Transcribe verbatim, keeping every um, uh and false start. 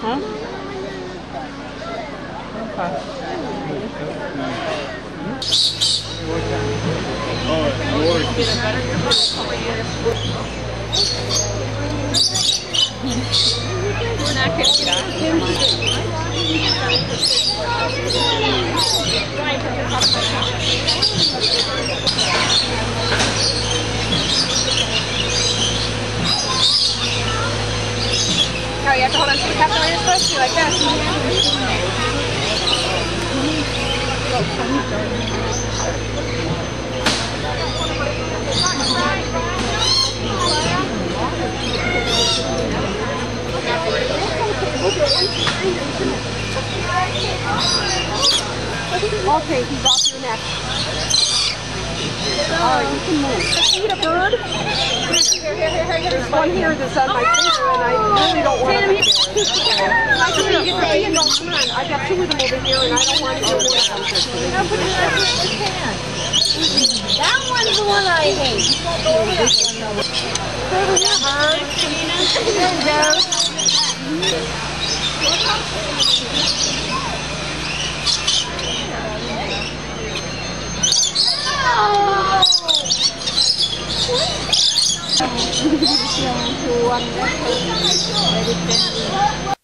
Huh? Okay. Oh, Lord. We're not going to get Oh, you have to hold on to the cup the way you're supposed to, like this. Okay, he's off your neck. Alright, you can move. Eat a bird. Here, here, here, here. There's one here that's on my finger, and I really don't want to. I can get the bee and go, come on. I've got two of them over here, and I don't want to do one of them. No, put it right here in the can. That one's the one I hate. Over here, bird. There you go. Oh!